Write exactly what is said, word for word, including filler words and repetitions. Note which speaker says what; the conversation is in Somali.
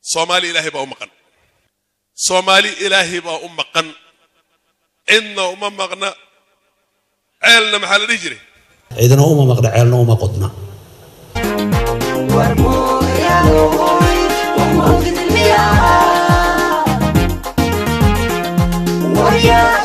Speaker 1: soomaali ilaahay baa u maqan soomaali ilaahay baa u maqan inna uma maqna ceelna maxaa la dhihi jiray
Speaker 2: ciidana uma maqna ceelna uma qodna
Speaker 3: Yeah.